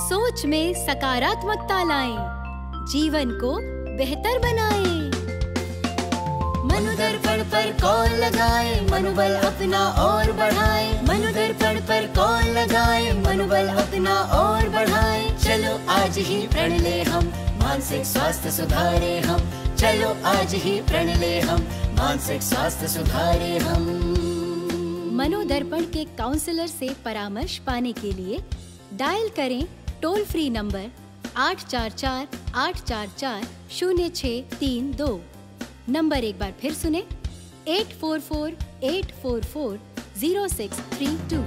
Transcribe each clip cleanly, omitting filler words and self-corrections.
सोच में सकारात्मकता लाएं, जीवन को बेहतर बनाएं। मनोदर्पण पर कॉल लगाएं, मनोबल अपना और बढ़ाएं। मनोदर्पण पर कॉल लगाएं, मनोबल अपना और बढ़ाएं। चलो आज ही प्रण ले हम, मानसिक स्वास्थ्य सुधारे हम। चलो आज ही प्रण ले हम, मानसिक स्वास्थ्य सुधारे हम। मनोदर्पण के काउंसलर से परामर्श पाने के लिए डायल करें टोल फ्री नंबर 844-844-0632। नंबर एक बार फिर सुने, 844-844-0632।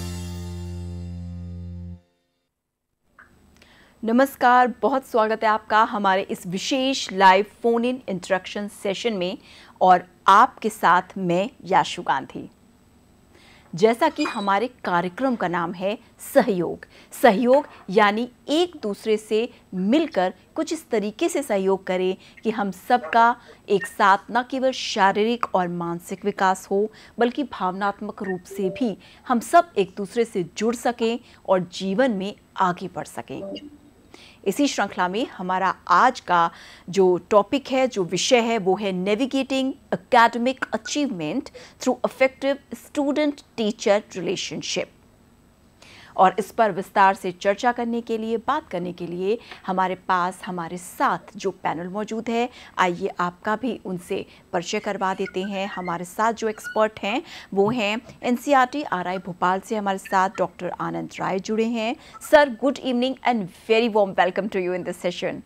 नमस्कार, बहुत स्वागत है आपका हमारे इस विशेष live phone in interaction session में और आपके साथ मैं याशु गांधी। जैसा कि हमारे कार्यक्रम का नाम है सहयोग। सहयोग यानी एक दूसरे से मिलकर कुछ इस तरीके से सहयोग करें कि हम सबका एक साथ न केवल शारीरिक और मानसिक विकास हो, बल्कि भावनात्मक रूप से भी हम सब एक दूसरे से जुड़ सकें और जीवन में आगे बढ़ सकें। इसी श्रृंखला में हमारा आज का जो टॉपिक है, जो विषय है, वो है navigating academic achievement through effective student teacher relationship. और इस पर विस्तार से चर्चा करने के लिए, बात करने के लिए हमारे पास, हमारे साथ जो पैनल मौजूद है, आइए आपका भी उनसे परिचय करवा देते हैं। हमारे साथ जो एक्सपर्ट हैं वो हैं एनसीईआरटी आरआई भोपाल से हमारे साथ डॉक्टर आनंद राय जुड़े हैं। Sir, good evening and very warm welcome to you in this session.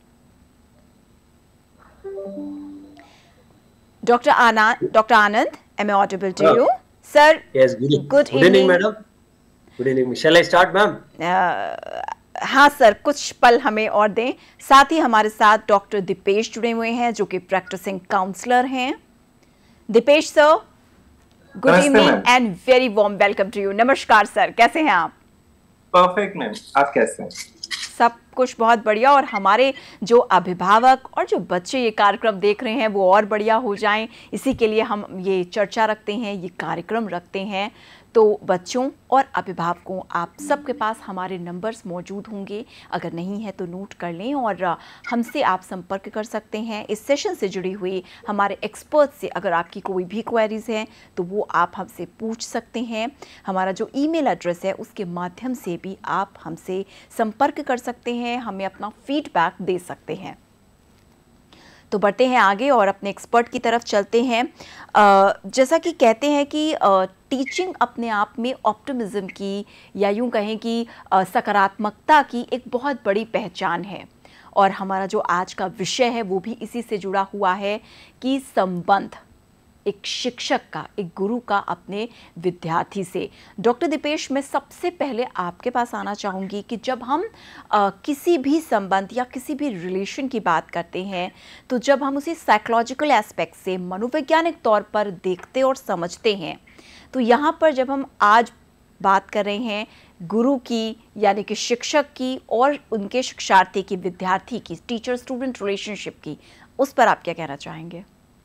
Doctor Anand, am I audible to you? Sir, yes, good evening, madam. Good evening. Shall I start, ma'am? हाँ sir, कुछ पल हमें और दें। साथ ही हमारे साथ डॉक्टर दीपेश जुड़े हुए हैं जो कि प्रैक्टिसिंग काउंसलर हैं। Deepesh sir, good evening and very warm welcome to you. नमस्कार सर, कैसे हैं आप? परफेक्ट मैम, आप कैसे हैं? सब कुछ बहुत बढ़िया। और हमारे जो अभिभावक और जो बच्चे ये कार्यक्रम देख रहे हैं वो और बढ़िया हो जाएं, इसी के लिए हम ये चर्चा रखते हैं, ये कार्यक्रम रखते हैं। तो बच्चों और अभिभावकों, आप सबके पास हमारे नंबर्स मौजूद होंगे, अगर नहीं है तो नोट कर लें और हमसे आप संपर्क कर सकते हैं। इस सेशन से जुड़ी हुई हमारे एक्सपर्ट से अगर आपकी कोई भी क्वेरीज हैं तो वो आप हमसे पूछ सकते हैं। हमारा जो ईमेल एड्रेस है उसके माध्यम से भी आप हमसे संपर्क कर सकते हैं, हमें अपना फीडबैक दे सकते हैं। तो बढ़ते हैं आगे और अपने एक्सपर्ट की तरफ चलते हैं। जैसा कि कहते हैं कि टीचिंग अपने आप में ऑप्टिमिज्म की, या यूं कहें कि सकारात्मकता की एक बहुत बड़ी पहचान है। और हमारा जो आज का विषय है वो भी इसी से जुड़ा हुआ है कि संबंध एक शिक्षक का, एक गुरु का अपने विद्यार्थी से। डॉक्टर दीपेश, मैं सबसे पहले आपके पास आना चाहूँगी कि जब हम किसी भी संबंध या किसी भी रिलेशन की बात करते हैं तो जब हम उसे साइकोलॉजिकल एस्पेक्ट से, मनोवैज्ञानिक तौर पर देखते और समझते हैं, तो यहाँ पर जब हम आज बात कर रहे हैं गुरु की, यानी कि शिक्षक की, और उनके शिक्षार्थी की, विद्यार्थी की, टीचर स्टूडेंट रिलेशनशिप की, उस पर आप क्या कहना चाहेंगे?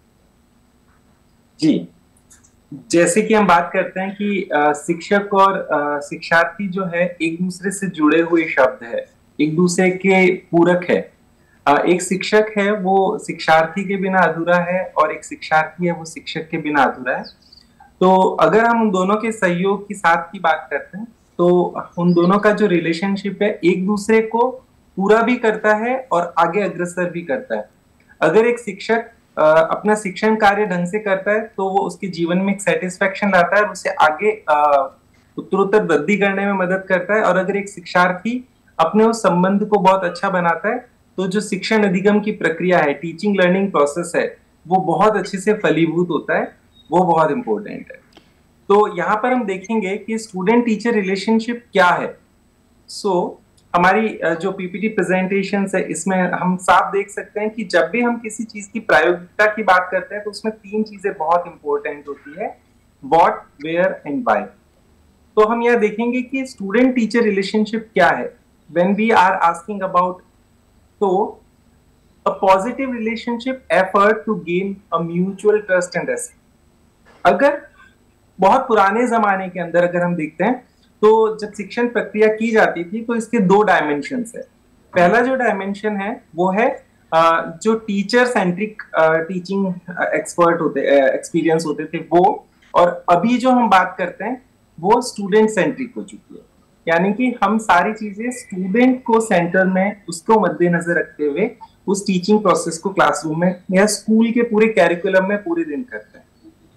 जी, जैसे कि हम बात करते हैं कि शिक्षक और शिक्षार्थी जो है एक दूसरे से जुड़े हुए शब्द है, एक दूसरे के पूरक है। एक शिक्षक है वो शिक्षार्थी के बिना अधूरा है और एक शिक्षार्थी है वो शिक्षक के बिना अधूरा है। तो अगर हम उन दोनों के सहयोग की साथ की बात करते हैं तो उन दोनों का जो रिलेशनशिप है एक दूसरे को पूरा भी करता है और आगे अग्रसर भी करता है। अगर एक शिक्षक अपना शिक्षण कार्य ढंग से करता है तो वो उसके जीवन में एक सेटिस्फेक्शन लाता है और उसे आगे उत्तरोत्तर वृद्धि करने में मदद करता है। और अगर एक शिक्षार्थी अपने उस संबंध को बहुत अच्छा बनाता है तो जो शिक्षण अधिगम की प्रक्रिया है, टीचिंग लर्निंग प्रोसेस है, वो बहुत अच्छे से फलीभूत होता है। वो बहुत इंपॉर्टेंट है। तो यहाँ पर हम देखेंगे कि स्टूडेंट टीचर रिलेशनशिप क्या है। हमारी जो पीपीटी प्रेजेंटेशन है इसमें हम साफ देख सकते हैं कि जब भी हम किसी चीज की प्रायोगिकता की बात करते हैं तो उसमें तीन चीजें बहुत इंपॉर्टेंट होती है, व्हाट, वेयर एंड व्हाई। तो हम यह देखेंगे कि स्टूडेंट टीचर रिलेशनशिप क्या है when we are asking about. तो a positive relationship effort to gain a mutual trust and respect. अगर बहुत पुराने जमाने के अंदर अगर हम देखते हैं तो जब शिक्षण प्रक्रिया की जाती थी तो इसके दो डायमेंशन है। पहला जो डायमेंशन है वो है जो टीचर सेंट्रिक टीचिंग एक्सपर्ट होते एक्सपीरियंस होते थे वो, और अभी जो हम बात करते हैं वो स्टूडेंट सेंट्रिक हो चुकी है। यानी कि हम सारी चीजें स्टूडेंट को सेंटर में, उसको मद्देनजर रखते हुए उस टीचिंग प्रोसेस को क्लासरूम में या स्कूल के पूरे कैरिकुलम में पूरे दिन करते हैं।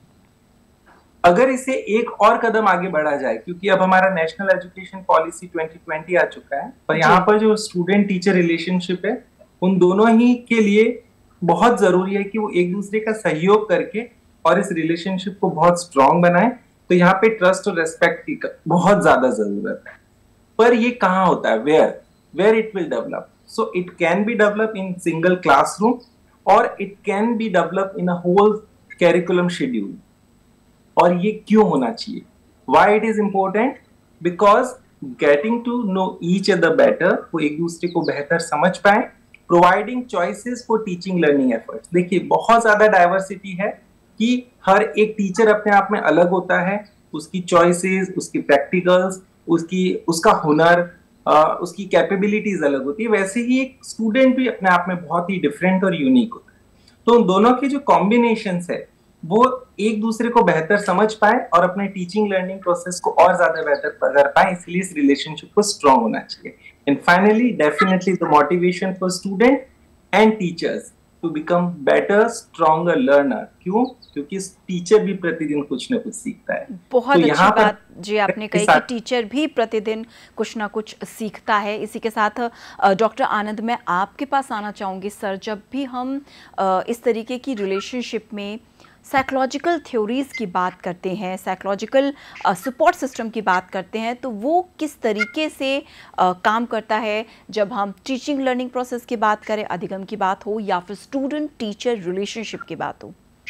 अगर इसे एक और कदम आगे बढ़ा जाए, क्योंकि अब हमारा नेशनल एजुकेशन पॉलिसी 2020 आ चुका है, और यहाँ पर जो स्टूडेंट टीचर रिलेशनशिप है उन दोनों ही के लिए बहुत जरूरी है कि वो एक दूसरे का सहयोग करके और इस रिलेशनशिप को बहुत स्ट्रांग बनाए। तो यहाँ पे ट्रस्ट और रेस्पेक्ट की बहुत ज्यादा जरूरत है। पर ये कहाँ होता है, where it will develop? So it can be develop in single classroom और it can be develop in a whole curriculum schedule. और ये क्यों होना चाहिए? Why it is important? Because getting to know each other better, वो एक दूसरे को बेहतर समझ पाए, providing choices for teaching learning efforts. देखिए बहुत ज्यादा डाइवर्सिटी है कि हर एक टीचर अपने आप में अलग होता है, उसकी चॉइसेस, उसकी प्रैक्टिकल्स, उसका हुनर, उसकी कैपेबिलिटीज अलग होती है। वैसे ही एक स्टूडेंट भी अपने आप में बहुत ही डिफरेंट और यूनिक होता है। तो उन दोनों की जो कॉम्बिनेशंस है वो एक दूसरे को बेहतर समझ पाए और अपने टीचिंग लर्निंग प्रोसेस को और ज्यादा बेहतर कर पाए, इसलिए इस रिलेशनशिप को स्ट्रांग होना चाहिए। And finally definitely the motivation for student and teachers to become better stronger learner. क्यों? क्योंकि टीचर भी प्रतिदिन कुछ ना कुछ सीखता है। बहुत अच्छी बात जी आपने कही कि टीचर भी प्रतिदिन कुछ ना कुछ सीखता है। इसी के साथ डॉक्टर आनंद, मैं आपके पास आना चाहूँगी सर। जब भी हम इस तरीके की रिलेशनशिप में साइकोलॉजिकल थ्योरीज की बात करते हैं, साइकोलॉजिकल सपोर्ट सिस्टम की बात करते हैं, तो वो किस तरीके से काम करता है जब हम टीचिंग लर्निंग प्रोसेस की बात करें, अधिगम की बात हो या फिर स्टूडेंट टीचर रिलेशनशिप की बात हो?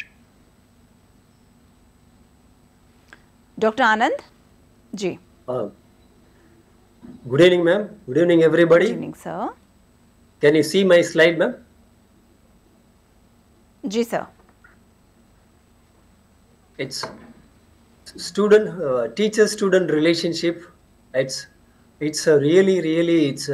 Doctor Anand ji. Good evening ma'am, good evening everybody. Good evening sir. Can you see my slide ma'am? जी sir. It's student teacher student relationship. It's a really it's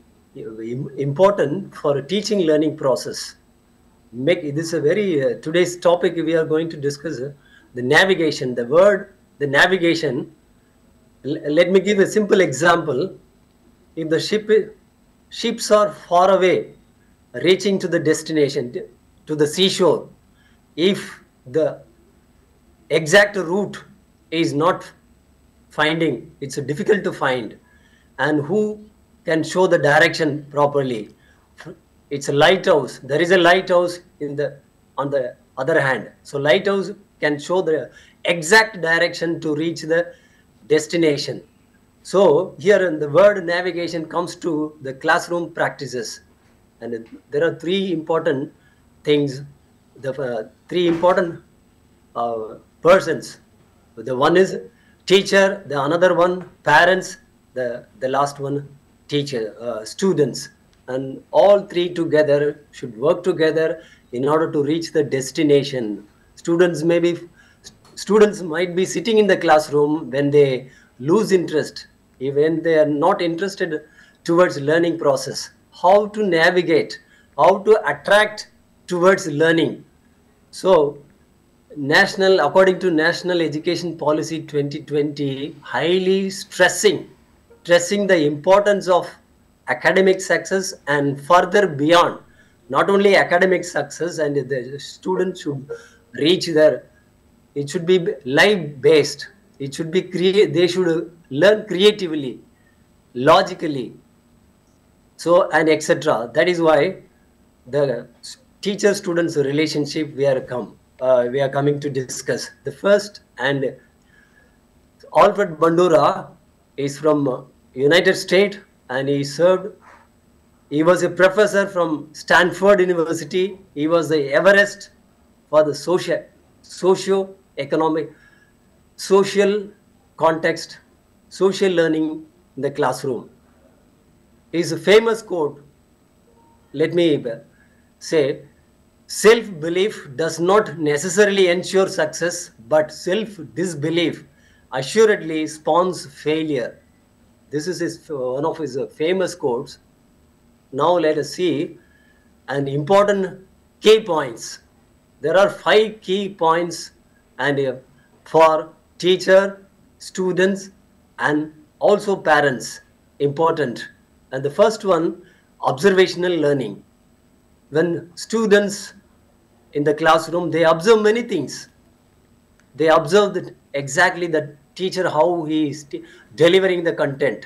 important for a teaching learning process. This is a very today's topic we are going to discuss the navigation. The navigation. Let me give a simple example. If the ships are far away, reaching to the destination, to the seashore, if the exact route is not finding, it's difficult to find, and who can show the direction properly? It's a lighthouse. There is a lighthouse on the other hand, so lighthouse can show the exact direction to reach the destination. So here in the word navigation comes to the classroom practices, and there are three important things, the three important persons. The one is teacher, the another one parents, the last one teacher, students, and all three together should work together in order to reach the destination. Students might be sitting in the classroom when they lose interest, even they are not interested towards learning process. How to navigate, how to attract towards learning. So according to National Education Policy 2020, highly stressing the importance of academic success and further beyond. Not only academic success, and the students should reach there. It should be life based. It should be they should learn creatively, logically, so and etc. That is why the teacher students relationship we are coming to discuss. The first, and Alfred Bandura is from United States, and he was a professor from Stanford University. He was the Everest for the socio-economic, social context, social learning in the classroom. His famous quote, let me say, self-belief does not necessarily ensure success, but self-disbelief assuredly spawns failure. This is one of his famous quotes. Now let us see an important key points. There are 5 key points and for teacher, students and also parents, important. And the first one, observational learning. When students in the classroom, they observe many things. They observe that exactly the teacher, how he is delivering the content.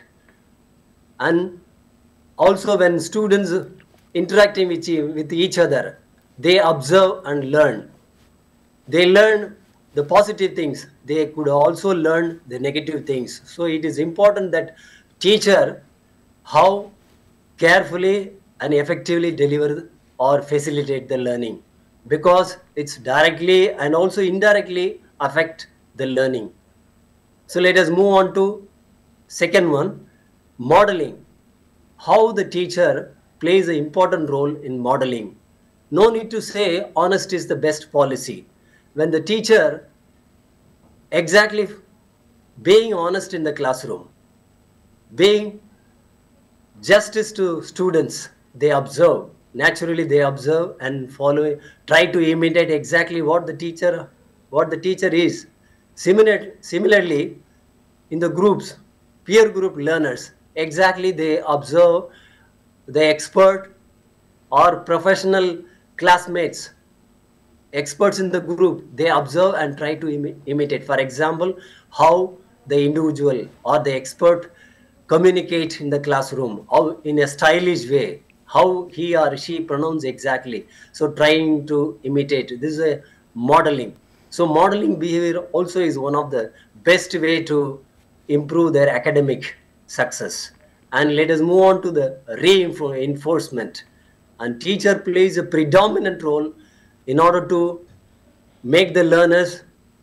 And also when students interacting with each other, they observe and learn. They learn the positive things. They could also learn the negative things. So it is important that teacher, how carefully and effectively deliver or facilitate the learning, because it's directly and also indirectly affect the learning. So let us move on to second one, modeling. How the teacher plays an important role in modeling. No need to say honesty is the best policy. When the teacher exactly being honest in the classroom, being justice to students, they observe. Naturally, they observe and follow, try to imitate exactly what the teacher is. Similarly, in the groups, peer group learners, exactly they observe the expert or professional classmates, experts in the group, they observe and try to imitate. For example, how the individual or the expert communicate in the classroom, how in a stylish way, how he or she pronounce exactly. So trying to imitate. This is a modeling. So modeling behavior also is one of the best way to improve their academic success. And let us move on to the reinforcement. And teacher plays a predominant role in order to make the learners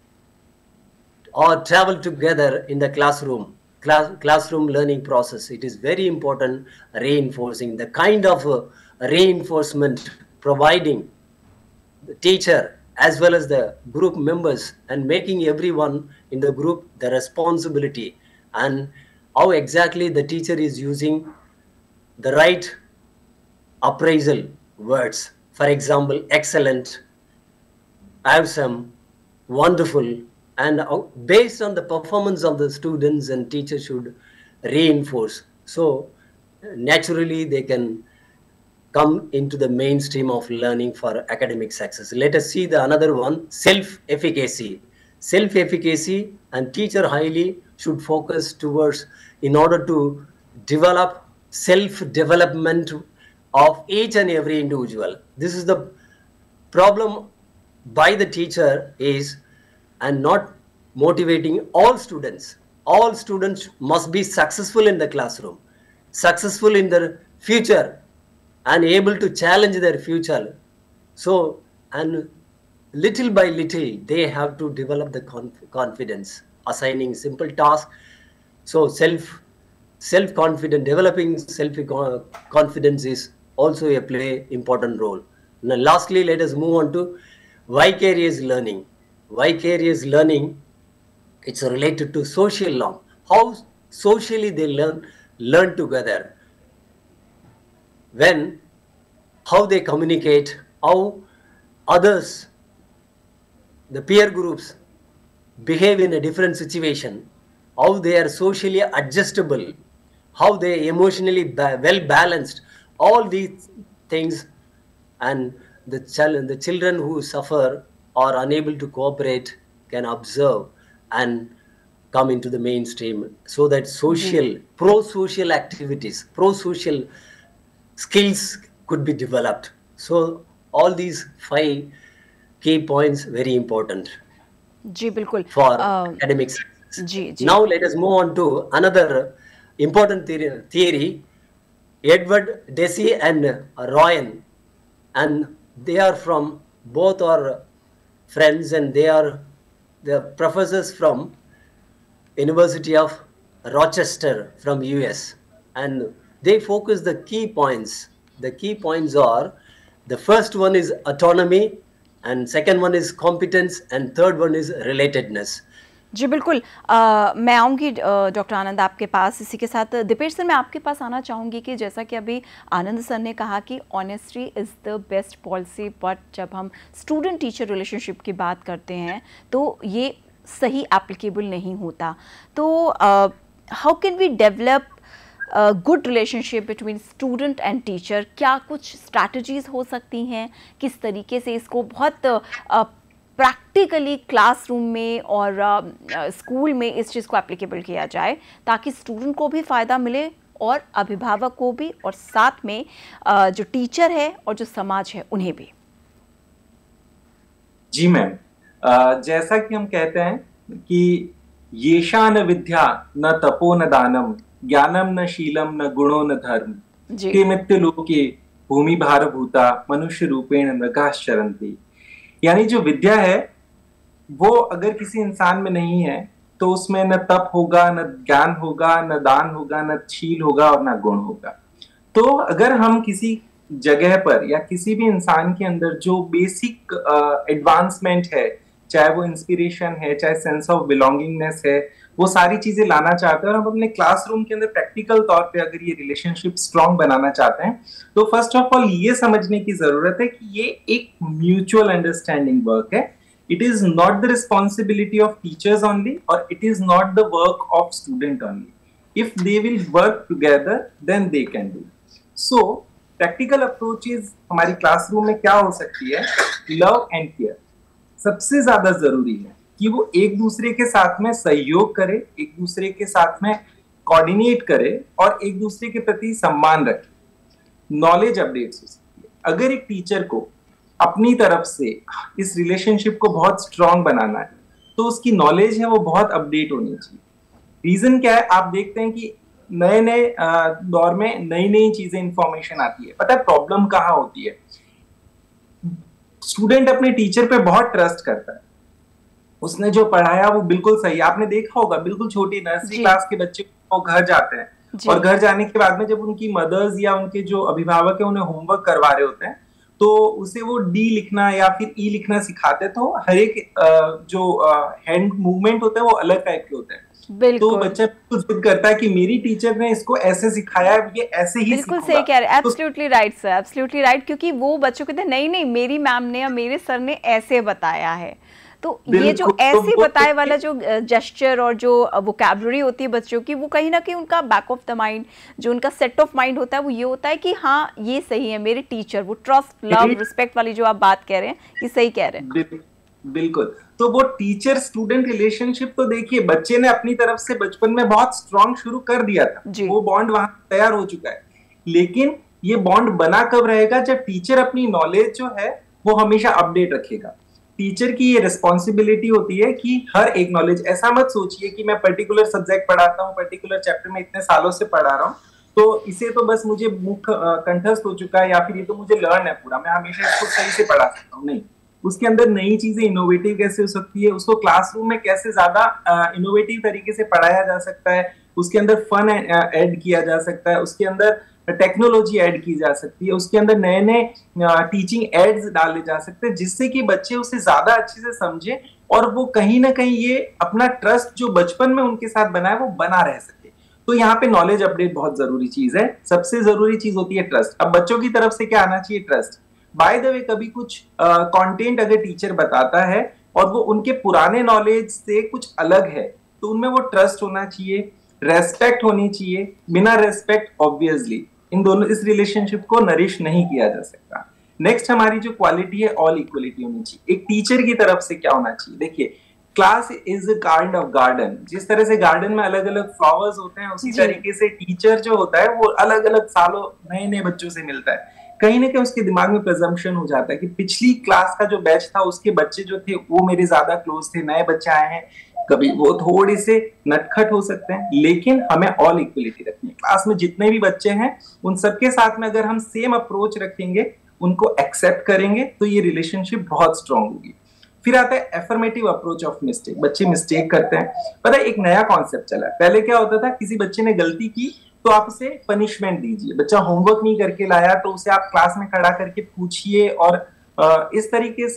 or travel together in the classroom learning process. It is very important reinforcing the kind of reinforcement providing the teacher as well as the group members, and making everyone in the group the responsibility, and how exactly the teacher is using the right appraisal words. For example, excellent, awesome, wonderful, and based on the performance of the students, and teachers should reinforce. So naturally they can come into the mainstream of learning for academic success. Let us see the another one, self-efficacy. Self-efficacy, and teacher highly should focus towards in order to develop self-development of each and every individual. This is the problem by the teacher is, and not motivating all students. All students must be successful in the classroom, successful in their future, and able to challenge their future. So, and little by little, they have to develop the confidence, assigning simple tasks. So self-confidence, developing self-confidence is also a play important role. Now, lastly, let us move on to vicarious learning. Vicarious learning, it's related to social norm. How socially they learn together. When, how they communicate, how others, the peer groups, behave in a different situation, how they are socially adjustable, how they emotionally well balanced, all these things, and the children who suffer or unable to cooperate can observe and come into the mainstream, so that pro-social activities, pro-social skills could be developed. So all these 5 key points very important जी बिल्कुल for academic success. Ji ji Now let us move on to another important theory, Edward Deci and Ryan, and they are from, both are friends, and they are the professors from University of Rochester from US, and they focus the key points. The key points are, the first one is autonomy, and second one is competence, and third one is relatedness. जी बिल्कुल। मैं आऊँगी doctor आनंद आपके पास। इसी के साथ Dipesh sir, मैं आपके पास आना चाहूँगी कि जैसा कि अभी आनंद सर ने कहा कि honesty is the best policy, but जब हम स्टूडेंट टीचर रिलेशनशिप की बात करते हैं तो ये सही एप्लीकेबल नहीं होता। तो how can we develop good relationship between student and teacher? क्या कुछ स्ट्रैटेजीज हो सकती हैं? किस तरीके से इसको बहुत प्रैक्टिकली क्लासरूम में और स्कूल में इस चीज़ को एप्लीकेबल किया जाए ताकि स्टूडेंट को भी फ़ायदा मिले और अभिभावक को भी, और साथ में जो टीचर है और जो समाज है उन्हें भी? जी मैम, जैसा कि हम कहते हैं कि येषा न विद्या न तपो न दानम ज्ञानम न शीलम न गुणो न धर्म के मित्य लोके भूमि भारभूता मनुष्य रूपेण मृगाश्चरन्ति। यानी जो विद्या है वो अगर किसी इंसान में नहीं है तो उसमें न तप होगा, न ज्ञान होगा, न दान होगा, न शील होगा और न गुण होगा। तो अगर हम किसी जगह पर या किसी भी इंसान के अंदर जो बेसिक एडवांसमेंट है, चाहे वो इंस्पिरेशन है, चाहे सेंस ऑफ बिलोंगिंगनेस है, वो सारी चीजें लाना चाहते हैं और हम अपने क्लासरूम के अंदर प्रैक्टिकल तौर पे अगर ये रिलेशनशिप स्ट्रॉन्ग बनाना चाहते हैं तो फर्स्ट ऑफ ऑल ये समझने की जरूरत है कि ये एक म्यूचुअल अंडरस्टैंडिंग वर्क है। It is not the responsibility of teachers only और it is not the work of student only. If they will work together then they can do. So practical approaches हमारी classroom में क्या हो सकती है? Love and care सबसे ज्यादा जरूरी है कि वो एक दूसरे के साथ में सहयोग करे, एक दूसरे के साथ में कोऑर्डिनेट करे और एक दूसरे के प्रति सम्मान रखे। नॉलेज अपडेट्स हो सकती है। अगर एक टीचर को अपनी तरफ से इस रिलेशनशिप को बहुत स्ट्रांग बनाना है तो उसकी नॉलेज है वो बहुत अपडेट होनी चाहिए। रीजन क्या है? आप देखते हैं कि नए नए दौर में नई नई चीजें इंफॉर्मेशन आती है। पता है प्रॉब्लम कहाँ होती है? स्टूडेंट अपने टीचर पे बहुत ट्रस्ट करता है, उसने जो पढ़ाया वो बिल्कुल सही। आपने देखा होगा बिल्कुल छोटी नर्सरी क्लास के बच्चे वो घर जाते हैं और घर जाने के बाद में जब उनकी मदर्स या उनके जो अभिभावक है उन्हें होमवर्क करवा रहे होते हैं तो उसे वो डी लिखना या फिर ई लिखना सिखाते, तो हर एक जो हैंड मूवमेंट होता है वो अलग टाइप के होते हैं। तो बच्चा बिल्कुल जिद करता है कि मेरी टीचर ने इसको ऐसे सिखाया, ये ऐसे ही बिल्कुल सही कह रहे हैं। Absolutely right sir, absolutely right. क्योंकि वो बच्चों कहते हैं नहीं नहीं मेरी मैम ने या मेरे सर ने ऐसे बताया है। तो ये जो ऐसे बताए वाला जो जेस्चर और जो वोकैबुलरी होती है बच्चों की, वो कहीं ना कहीं उनका बैक ऑफ द माइंड, जो उनका सेट ऑफ माइंड होता है वो ये होता है कि हाँ ये सही है मेरे टीचर। वो ट्रस्ट, लव, रिस्पेक्ट वाली जो आप बात कह रहे हैं ये सही कह रहे हैं। बिल्कुल। तो वो टीचर स्टूडेंट रिलेशनशिप तो देखिए बच्चे ने अपनी तरफ से बचपन में बहुत स्ट्रांग शुरू कर दिया था, वो बॉन्ड वहां तैयार हो चुका है। लेकिन ये बॉन्ड बना कब रहेगा? जब टीचर अपनी नॉलेज जो है वो हमेशा अपडेट रखेगा। टीचर की ये रिस्पॉन्सिबिलिटी होती है कि हर एक नॉलेज, ऐसा मत सोचिए कि मैं पर्टिकुलर सब्जेक्ट पढ़ाता हूँ, पर्टिकुलर चैप्टर में इतने सालों से पढ़ा रहा हूँ तो इसे तो बस मुझे मुख्य कंठस्थ हो चुका है या फिर ये तो मुझे लर्न है पूरा, मैं हमेशा इसको सही से पढ़ा सकता हूँ। नहीं, उसके अंदर नई चीजें इनोवेटिव कैसे हो सकती है, उसको क्लासरूम में कैसे ज्यादा इनोवेटिव तरीके से पढ़ाया जा सकता है, उसके अंदर फन ऐड किया जा सकता है, उसके अंदर टेक्नोलॉजी ऐड की जा सकती है, उसके अंदर नए नए टीचिंग एड्स डाले जा सकते हैं जिससे कि बच्चे उसे ज्यादा अच्छे से समझे और वो कहीं ना कहीं ये अपना ट्रस्ट जो बचपन में उनके साथ बना है वो बना रह सके। तो यहाँ पे नॉलेज अपडेट बहुत जरूरी चीज है। सबसे जरूरी चीज होती है ट्रस्ट। अब बच्चों की तरफ से क्या आना चाहिए? ट्रस्ट। बाय द वे कभी कुछ कंटेंट अगर टीचर बताता है और वो उनके पुराने नॉलेज से कुछ अलग है तो उनमें वो ट्रस्ट होना चाहिए, रेस्पेक्ट होनी चाहिए। बिना रेस्पेक्ट ऑब्वियसली इन दोनों इस रिलेशनशिप को नरिश नहीं किया जा सकता। नेक्स्ट हमारी जो क्वालिटी है ऑल इक्वलिटी होनी चाहिए। एक टीचर की तरफ से क्या होना चाहिए? देखिए class is a kind of garden. जिस तरह से गार्डन में अलग अलग फ्लावर्स होते हैं उसी तरीके से टीचर जो होता है वो अलग अलग सालों नए नए बच्चों से मिलता है। कहीं ना कहीं उसके दिमाग में प्रिजम्पशन हो जाता है कि पिछली क्लास का जो बैच था उसके बच्चे जो थे वो मेरे ज्यादा क्लोज थे, नए बच्चे आए हैं, कभी वो थोड़े से नटखट हो सकते हैं, लेकिन हमें ऑल इक्वलिटी रखनी है। क्लास में जितने भी बच्चे हैं उन सबके साथ में अगर हम सेम अप्रोच रखेंगे, उनको एक्सेप्ट करेंगे तो ये रिलेशनशिप बहुत स्ट्रांग होगी। फिर आता है एफर्मेटिव अप्रोच ऑफ मिस्टेक। बच्चे मिस्टेक करते हैं। पता है एक नया कॉन्सेप्ट चला है। पहले क्या होता था, किसी बच्चे ने गलती की तो आप उसे पनिशमेंट दीजिए। बच्चा होमवर्क नहीं करके लाया तो उसे आप क्लास में खड़ा करके पूछिए और इस तरीके से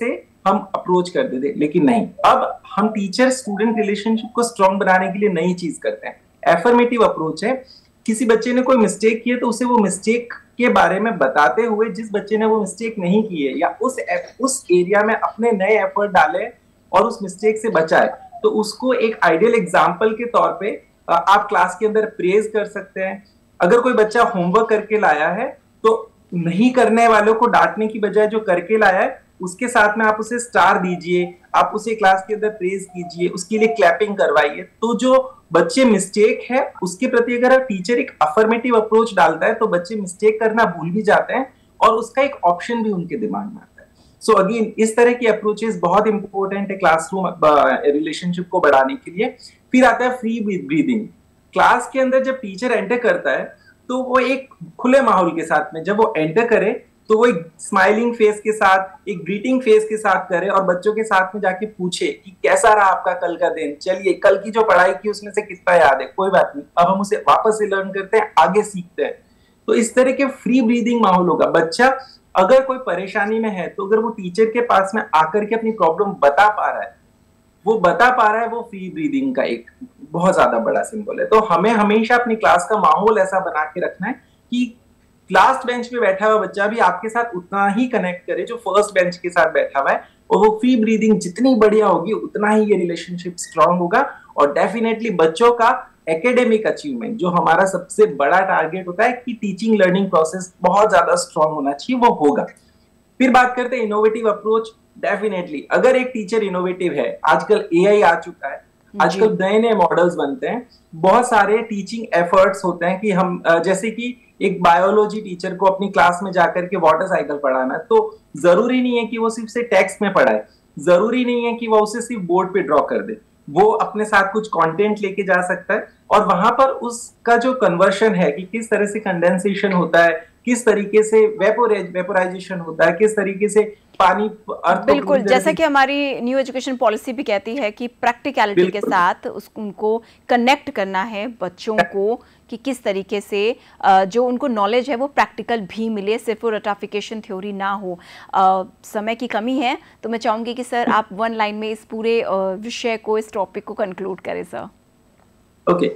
हम अप्रोच कर देते, लेकिन नहीं, अब हम टीचर स्टूडेंट रिलेशनशिप को स्ट्रॉन्ग बनाने के लिए नई चीज करते हैं। एफर्मेटिव अप्रोच है। किसी बच्चे ने कोई मिस्टेक की है तो उसे वो मिस्टेक के बारे में बताते हुए, जिस बच्चे ने वो मिस्टेक नहीं की है या उस एरिया में अपने नए एफर्ट डाले और उस मिस्टेक से बचाए, तो उसको एक आइडियल एग्जाम्पल के तौर पे आप क्लास के अंदर प्रेज कर सकते हैं। अगर कोई बच्चा होमवर्क करके लाया है तो नहीं करने वालों को डांटने की बजाय जो करके लाया है उसके साथ में आप उसे स्टार दीजिए, आप उसे क्लास के अंदर प्रेज कीजिए, उसके लिए क्लैपिंग करवाइए। तो जो बच्चे मिस्टेक है उसके प्रति अगर टीचर एक अफर्मेटिव अप्रोच डालता है तो बच्चे मिस्टेक करना भूल भी जाते हैं और उसका एक ऑप्शन भी उनके दिमाग में आता है। सो अगेन इस तरह की अप्रोचेस बहुत इंपॉर्टेंट है क्लासरूम रिलेशनशिप को बढ़ाने के लिए। फिर आता है फ्री ब्रीदिंग। क्लास के अंदर जब टीचर एंटर करता है तो वो एक खुले माहौल के साथ में जब वो एंटर करे तो वो एक स्माइलिंग फेस के साथ, एक ग्रीटिंग फेस के साथ करे और बच्चों के साथ में जाके पूछे कि कैसा रहा आपका कल का दिन, चलिए कल की जो पढ़ाई की उसमें से कितना याद है, कोई बात नहीं, अब हम उसे वापस से लर्न करते हैं, आगे सीखते हैं। तो इस तरह के फ्री ब्रीदिंग माहौल होगा। बच्चा अगर कोई परेशानी में है तो अगर वो टीचर के पास में आकर के अपनी प्रॉब्लम बता पा रहा है, वो फ्री ब्रीदिंग का एक बहुत ज्यादा बड़ा सिंबल है। तो हमें हमेशा अपनी क्लास का माहौल ऐसा बना के रखना है कि लास्ट बेंच पे बैठा हुआ बच्चा भी आपके साथ उतना ही कनेक्ट करे जो फर्स्ट बेंच के साथ बैठा हुआ है, और वो फ्री ब्रीदिंग जितनी बढ़िया होगी उतना ही ये रिलेशनशिप स्ट्रांग होगा। और डेफिनेटली बच्चों का एकेडमिक अचीवमेंट, जो हमारा सबसे बड़ा टारगेट होता है कि टीचिंग लर्निंग प्रोसेस बहुत ज्यादा स्ट्रांग होना चाहिए, वो होगा। फिर बात करते हैं इनोवेटिव अप्रोच। डेफिनेटली अगर एक टीचर इनोवेटिव है, आजकल एआई आ चुका है, आजकल नए नए मॉडल्स बनते हैं, बहुत सारे टीचिंग एफर्ट्स होते हैं कि हम जैसे कि एक बायोलॉजी टीचर को अपनी क्लास में जाकर के वाटर साइकिल पढ़ाना है, तो जरूरी नहीं है कि वो सिर्फ से टेक्स्ट में पढ़ाए, जरूरी नहीं है कि वो उसे सिर्फ बोर्ड पे ड्रॉ कर दे, वो अपने साथ कुछ कंटेंट लेके जा सकता है और वहां पर उसका जो कन्वर्शन है कि किस तरह से कंडेंसेशन होता है, किस तरीके से वेपोराइजेशन होता है, किस तरीके से पानी बिल्कुल, जैसा कि हमारी न्यू एजुकेशन पॉलिसी भी कहती है कि प्रैक्टिकलिटी के साथ उनको कनेक्ट करना है बच्चों को, कि किस तरीके से जो उनको नॉलेज है वो प्रैक्टिकल भी मिले, सिर्फ वो रटाफिकेशन थ्योरी ना हो। समय की कमी है तो मैं चाहूंगी कि सर आप वन लाइन में इस पूरे विषय को, इस टॉपिक को कंक्लूड करें सर। ओके,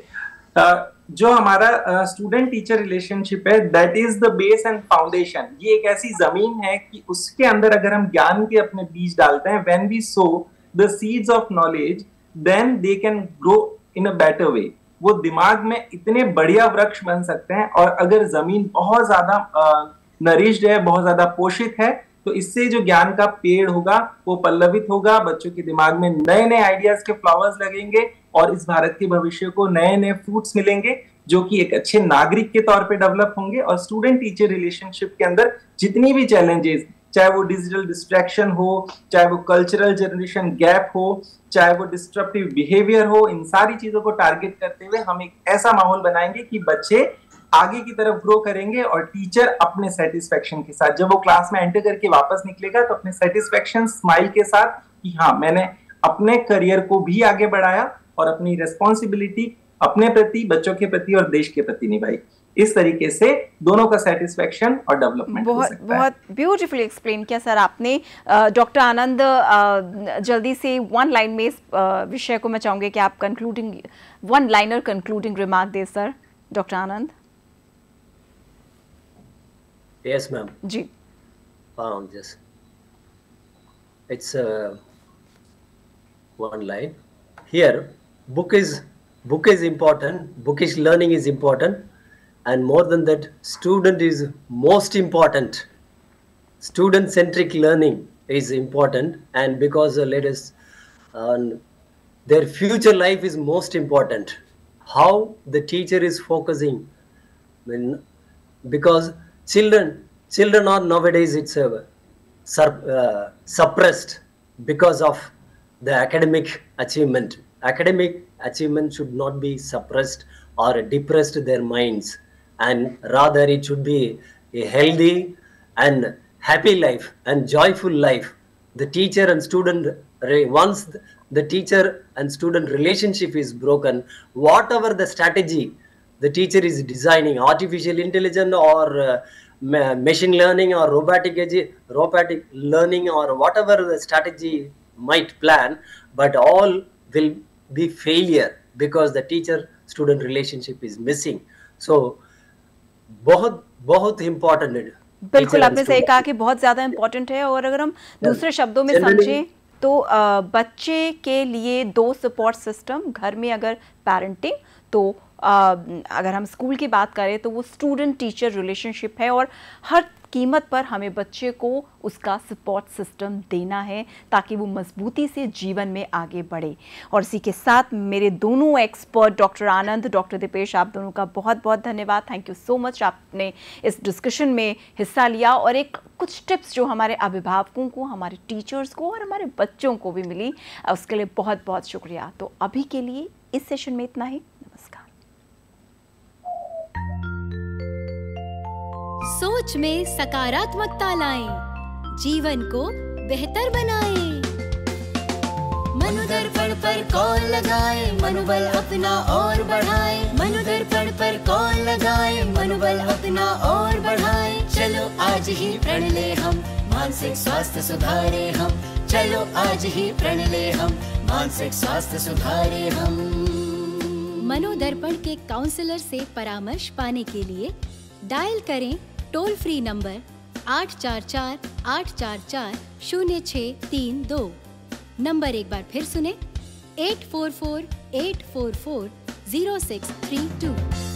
जो हमारा स्टूडेंट टीचर रिलेशनशिप है, that is the base and foundation. ये एक ऐसी जमीन है कि उसके अंदर अगर हम ज्ञान के अपने बीज डालते हैं, when we sow the seeds of knowledge, then they can grow in a better way. वो दिमाग में इतने बढ़िया वृक्ष बन सकते हैं। और अगर जमीन बहुत ज्यादा नरिश्ड है, बहुत ज्यादा पोषित है, तो इससे जो ज्ञान का पेड़ होगा वो पल्लवित होगा, बच्चों के दिमाग में नए नए आइडियाज के फ्लावर्स लगेंगे और इस भारत के भविष्य को नए नए फ्रूट्स मिलेंगे जो कि एक अच्छे नागरिक के तौर पे डेवलप होंगे। और स्टूडेंट टीचर रिलेशनशिप के अंदर जितनी भी चैलेंजेस, चाहे वो डिजिटल डिस्ट्रैक्शन हो, चाहे वो कल्चरल जनरेशन गैप हो, चाहे वो डिस्ट्रप्टिव बिहेवियर हो, इन सारी चीजों को टारगेट करते हुए हम एक ऐसा माहौल बनाएंगे कि बच्चे आगे की तरफ ग्रो करेंगे और टीचर अपने सेटिस्फेक्शन के साथ, जब वो क्लास में एंटर करके वापस निकलेगा तो अपने सेटिस्फेक्शन स्माइल के साथ कि हाँ, मैंने अपने करियर को भी आगे बढ़ाया और अपनी रेस्पॉन्सिबिलिटी अपने प्रति, बच्चों के प्रति और देश के प्रति निभाई। इस तरीके से दोनों का सेटिस्फेक्शन और डेवलपमेंट हो सकता है। बहुत ब्यूटीफुली एक्सप्लेन किया सर आपने। डॉक्टर आनंद, जल्दी से वन लाइन में इस विषय को मैं चाहूंगी कि आप concluding one liner concluding remark दे sir. Doctor Anand. Yes, ma'am. जी। Yes. It's one line. Here, book is important. Bookish learning is important, and more than that, student is most important. Student-centric learning is important, and because their future life is most important. How the teacher is focusing, because children are nowadays suppressed because of the academic achievement. Academic achievement should not be suppressed or depressed their minds, and rather it should be a healthy and happy life and joyful life. The teacher and student, once the teacher and student relationship is broken, whatever the strategy the teacher is designing, artificial intelligence or machine learning or robotic learning or whatever the strategy might plan, but all will be failure because the teacher-student relationship is missing. So बहुत important है. बिल्कुल आपने सही कहा कि बहुत ज़्यादा important है। और अगर हम दूसरे शब्दों में समझें तो बच्चे के लिए 2 सपोर्ट सिस्टम घर में, अगर पेरेंटिंग, तो अगर हम स्कूल की बात करें तो वो स्टूडेंट टीचर रिलेशनशिप है, और हर कीमत पर हमें बच्चे को उसका सपोर्ट सिस्टम देना है ताकि वो मजबूती से जीवन में आगे बढ़े। और इसी के साथ मेरे दोनों expert doctor Anand, doctor Deepesh, आप दोनों का बहुत बहुत धन्यवाद। थैंक यू सो मच, आपने इस डिस्कशन में हिस्सा लिया और एक कुछ टिप्स जो हमारे अभिभावकों को, हमारे टीचर्स को और हमारे बच्चों को भी मिली, उसके लिए बहुत बहुत शुक्रिया। तो अभी के लिए इस सेशन में इतना ही। नमस्कार। सोच में सकारात्मकता लाएं, जीवन को बेहतर बनाएं। मनोदर्पण पर कॉल लगाएं, मनोबल अपना और बढ़ाएं। मनोदर्पण पर कॉल लगाएं, मनोबल अपना और बढ़ाएं। चलो आज ही प्रण ले हम, मानसिक स्वास्थ्य सुधारे हम। चलो आज ही प्रण ले हम, मानसिक स्वास्थ्य सुधारे हम। मनोदर्पण के काउंसलर से परामर्श पाने के लिए डायल करें टोल फ्री नंबर 844-844-0632। नंबर एक बार फिर सुने, 844-844-0632।